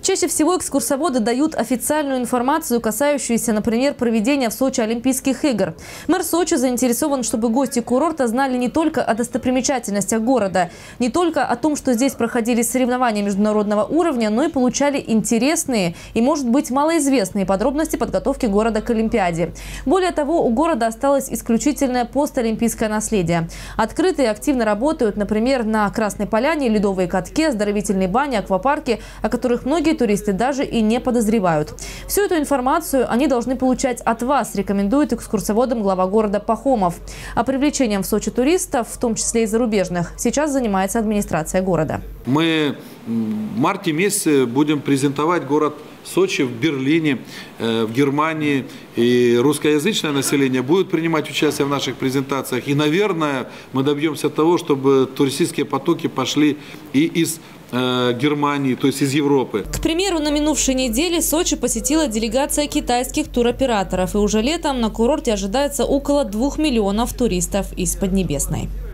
Чаще всего экскурсоводы дают официальную информацию, касающуюся, например, проведения в Сочи Олимпийских игр. Мэр Сочи заинтересован, чтобы гости курорта знали не только о достопримечательностях города, не только о том, что здесь проходили соревнования международного уровня, но и получали интересные и, может быть, малоизвестные подробности подготовки города к Олимпиаде. Более того, у города осталось исключительное постолимпийское наследие. Открыто и активно работают, например, на Красной Поляне ледовые катки, оздоровительные бани, аквапарки, о которых многие туристы даже и не подозревают. Всю эту информацию они должны получать от вас, рекомендует экскурсоводам глава города Пахомов. А привлечением в Сочи туристов, в том числе и зарубежных, сейчас занимается администрация города. Мы в марте месяце будем презентовать город Сочи в Берлине, в Германии. И русскоязычное население будет принимать участие в наших презентациях. И, наверное, мы добьемся того, чтобы туристические потоки пошли и из Германии, то есть из Европы. К примеру, на минувшей неделе Сочи посетила делегация китайских туроператоров. И уже летом на курорте ожидается около 2 миллионов туристов из Поднебесной.